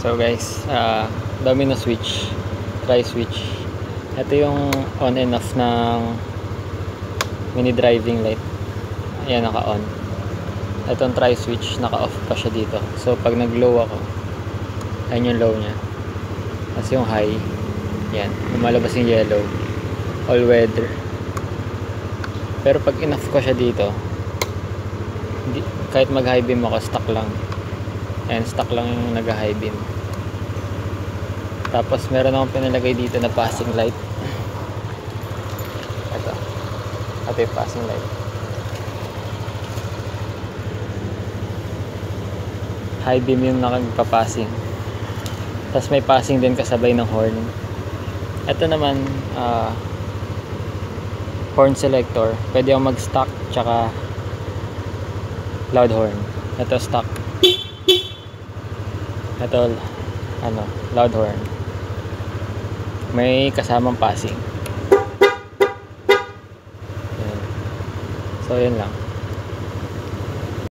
So guys, domino switch, try switch. Ito yung on and off ng mini driving light. Ayan, naka-on. Itong try switch, naka-off pa siya dito. So pag nag-low ako, ayan yung low niya. Tapos yung high, yan, lumalabas yung yellow, all weather. Pero pag in-off ko siya dito, kahit mag high beam ako, stuck lang. Ayan, stuck lang yung nag high beam. Tapos meron akong pinalagay dito na passing light. Ito yung passing light. High beam yung nakagpa-passing. Tapos may passing din kasabay ng horn. Ito naman horn selector. Pwede akong mag-stock tsaka loud horn. Ito stock. Ito loud horn. May kasamang passing. Ayan. So yun lang.